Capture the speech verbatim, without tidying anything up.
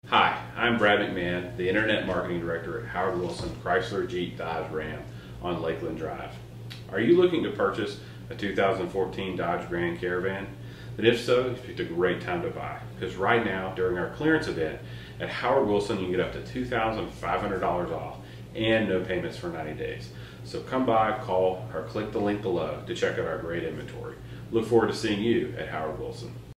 Hi, I'm Brad McMahon, the Internet Marketing Director at Howard Wilson Chrysler Jeep Dodge Ram on Lakeland Drive. Are you looking to purchase a two thousand fourteen Dodge Grand Caravan? Then if so, you picked a great time to buy, because right now during our clearance event at Howard Wilson you can get up to two thousand five hundred dollars off and no payments for ninety days. So come by, call, or click the link below to check out our great inventory. Look forward to seeing you at Howard Wilson.